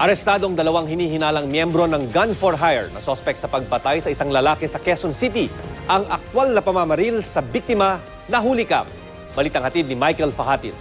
Arestadong dalawang hinihinalang miyembro ng Gun for Hire na sospek sa pagpatay sa isang lalaki sa Quezon City. Ang aktwal na pamamaril sa biktima nahuli ka. Balitang hatid ni Michael Fahatin.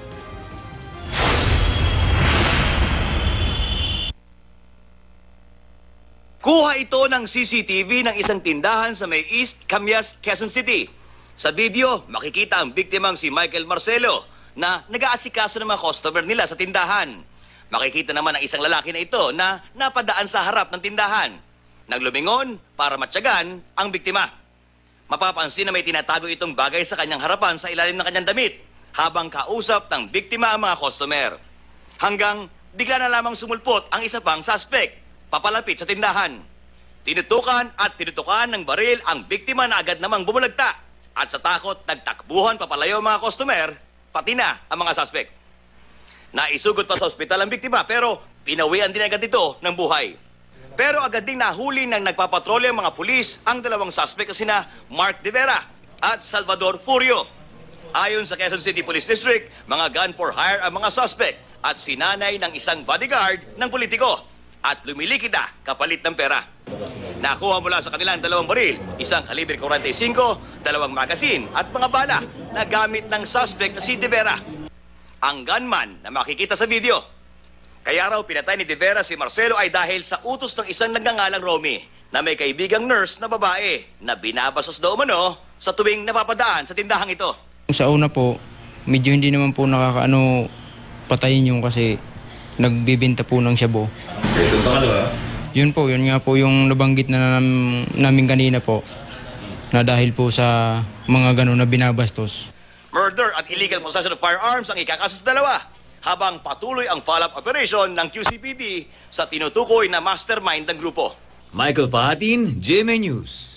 Kuha ito ng CCTV ng isang tindahan sa may East Camias, Quezon City. Sa video, makikita ang biktimang si Michael Marcelo na nag-aasikaso ng mga customer nila sa tindahan. Makikita naman ang isang lalaki na ito na napadaan sa harap ng tindahan. Naglumingon para matyagan ang biktima. Mapapansin na may tinatago itong bagay sa kanyang harapan sa ilalim ng kanyang damit habang kausap ng biktima ang mga customer. Hanggang bigla na lamang sumulpot ang isa pang suspect papalapit sa tindahan. Tinutukan at tinutukan ng baril ang biktima na agad namang bumulagta at sa takot nagtakbuhan papalayo ang mga customer pati na ang mga suspect. Naisugod pa sa ospital ang biktima pero pinawian din agad ito ng buhay. Pero agad ding nahuli ng nagpapatrolyo ang mga pulis ang dalawang suspect na sina Mark De Vera at Salvador Furio. Ayon sa Quezon City Police District, mga gun for hire ang mga suspect at sinanay ng isang bodyguard ng politiko at lumilikida kapalit ng pera. Nakuha mula sa kanilang dalawang baril, isang kalibre 45, dalawang magasin at mga bala na gamit ng suspect na si De Vera. Ang gunman na makikita sa video. Kaya raw pinatay ni De Vera si Marcelo ay dahil sa utos ng isang nagngangalang Romy na may kaibigang nurse na babae na binabastos daw umano sa tuwing napapadaan sa tindahang ito. Sa una po, medyo hindi naman po nakakaano patayin yung kasi nagbibenta po ng shabu. Ito ba? Yun po, yun nga po yung nabanggit na namin kanina po na dahil po sa mga gano'n na binabastos. Murder at illegal possession of firearms ang ikakaso sa dalawa habang patuloy ang follow-up operation ng QCPD sa tinutukoy na mastermind ng grupo. Michael Fahatin, GMA News.